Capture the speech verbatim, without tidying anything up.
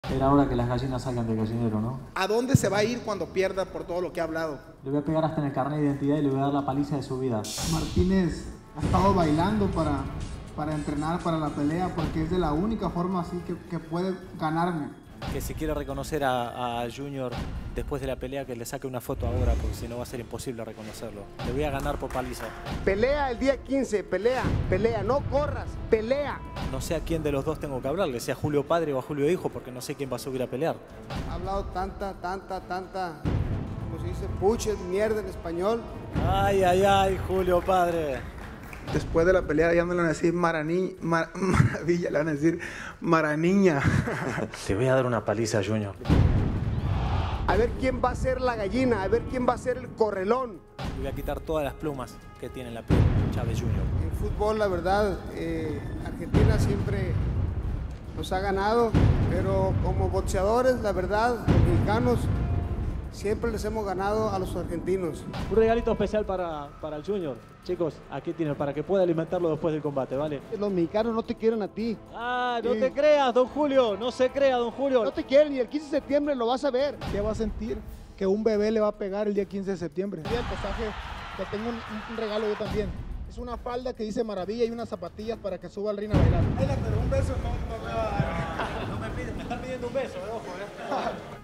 Era hora que las gallinas salgan del gallinero, ¿no? ¿A dónde se va a ir cuando pierda por todo lo que ha hablado? Le voy a pegar hasta en el carnet de identidad y le voy a dar la paliza de su vida. Martínez ha estado bailando para, para entrenar para la pelea porque es de la única forma así que, que puede ganarme. Que si quiere reconocer a, a Junior después de la pelea, que le saque una foto ahora, porque si no va a ser imposible reconocerlo. Le voy a ganar por paliza. Pelea el día quince, pelea, pelea, no corras, pelea. No sé a quién de los dos tengo que hablarle, si a Julio padre o a Julio hijo, porque no sé quién va a subir a pelear. Ha hablado tanta, tanta, tanta, como se dice, puches, mierda en español. Ay, ay, ay, Julio padre. Después de la pelea ya no le van a decir Marani, Mar, Maravilla, le van a decir Maraniña. Te voy a dar una paliza, Junior. A ver quién va a ser la gallina, a ver quién va a ser el correlón. Le voy a quitar todas las plumas que tiene en la piel Chávez Junior. En fútbol, la verdad, eh, Argentina siempre nos ha ganado, pero como boxeadores, la verdad, los mexicanos siempre les hemos ganado a los argentinos. Un regalito especial para, para el Junior. Chicos, aquí tienen para que pueda alimentarlo después del combate, ¿vale? Los mexicanos no te quieren a ti. Ah, no Sí. te creas, don Julio, no se crea, don Julio. No te quieren y el quince de septiembre lo vas a ver. ¿Qué va a sentir que un bebé le va a pegar el día quince de septiembre? Y el pasaje, que tengo un, un regalo yo también. Es una falda que dice Maravilla y unas zapatillas para que suba al ring a bailar. Pero un beso no, no me va a dar. No me piden, me están pidiendo un beso, eh, ojo, eh.